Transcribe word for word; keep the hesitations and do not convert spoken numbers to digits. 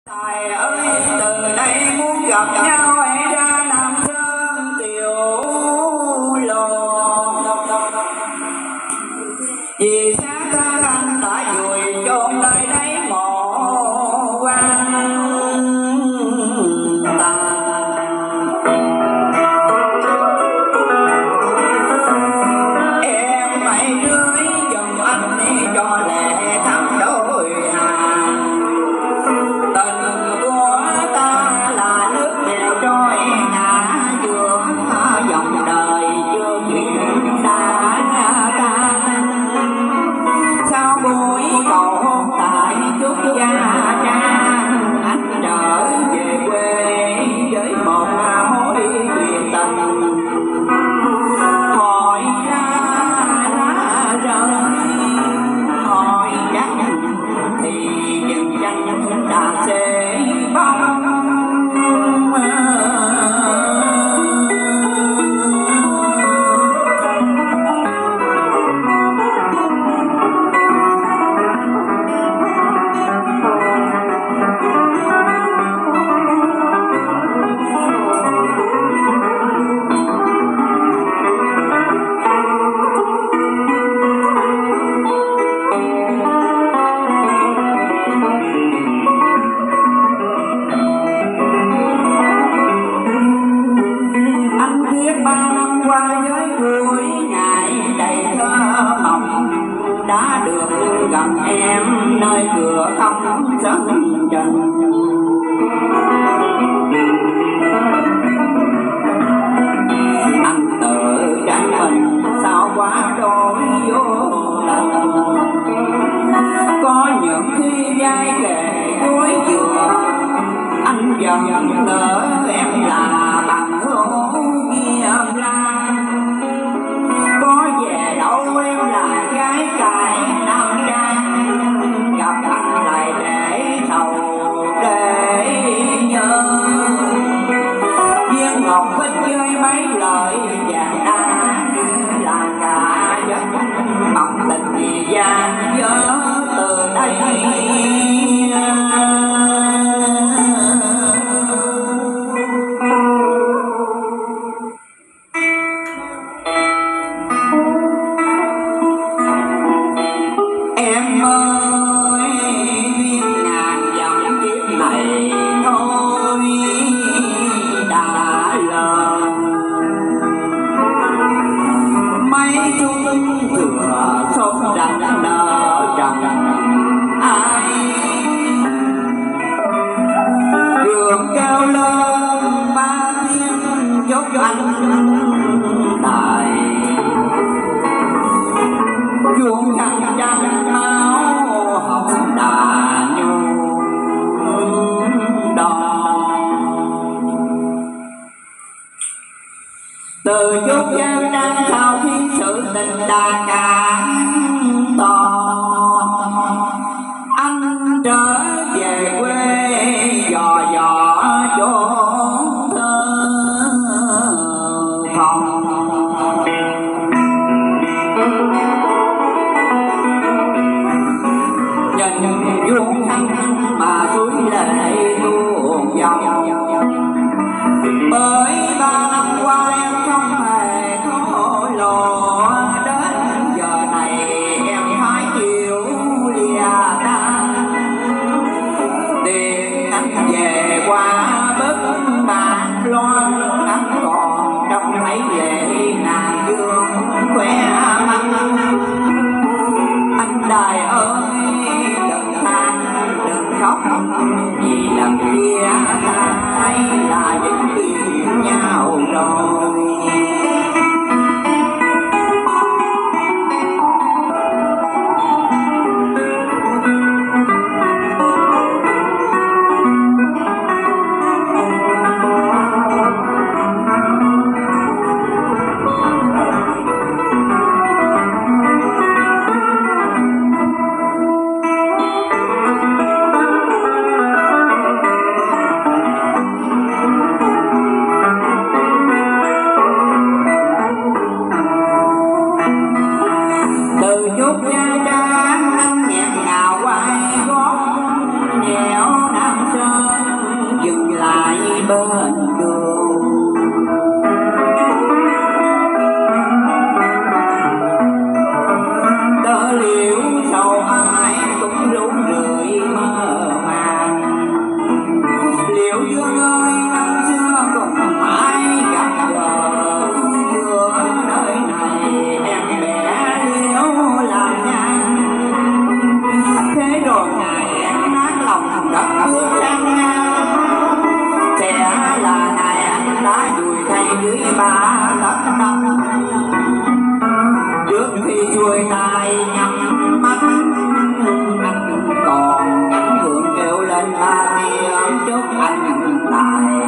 Tài ơi, từ đây muốn gặp nhau hãy ra Nam Sơn tiểu lộ. Vì xác ta anh đã vùi chôn nơi đây mộ quan tàn. Em hãy rưới dòng anh đi cho lệ thắm đôi hàng. Tình của ta là nước đèo trôi ngã giữa dòng đời chưa chuyện đã tan. Sau buổi cầu hôn tại chúc gia trang, anh trở về quê với một mối duyên tình. Hỏi ra lá rơi, hỏi chắc thì dừng chân đã sẽ bóng. Qua với vui ngày đầy thơ mộng, đã được gặp em nơi cửa không sân trần. Anh tự trách mình sao quá đôi vô lần, có những khi dai kề cuối dừa anh dần ngỡ em là bằng hữu kia la. Có về đâu em là gái cài nam trang, gặp anh lại để sầu để nhớ. Viên ngọc bích chơi mấy lời vàng đá là cả giấc mộng tình vì gian dở từ đây. Em ơi, biết ngàn dặm kiếp này thôi đã lần. Mấy xuân thừa sông đành nợ trầm ai. Đường cao lên ba thiên dốc anh tài, chuông khăn trăng máu hồng đà nhu đòn. Từ chốt gian nan sau khi sự tình đã cạn to, anh trở về quê dò dò chốn thơ phòng. Vuông thăng mà suối lệ tuôn dòng, bởi ba năm qua em không hề thổ lộ. Đến giờ này em phải chịu lìa tan. Tiền anh về qua bức mạc loan, anh còn trong mấy lệ nàng dương khỏe mắt. Anh đài ơi đừng khóc, vì lần kia hay là những chuyện nhau rồi. bên đường. Tớ liễu sầu ai cũng rủ rượi mơ màng. Liễu dương ơi năm xưa cùng ai gặp gỡ, giữa nơi này em bé liễu làm nhang. Thế rồi ngày em nát lòng đất bước sang ngang, sẽ là ngày anh đã đùi thay dưới ba tấc đất. Trước khi xuôi tay nhắm mắt anh còn gắn gượng kêu lên ba tiếng chúc anh tài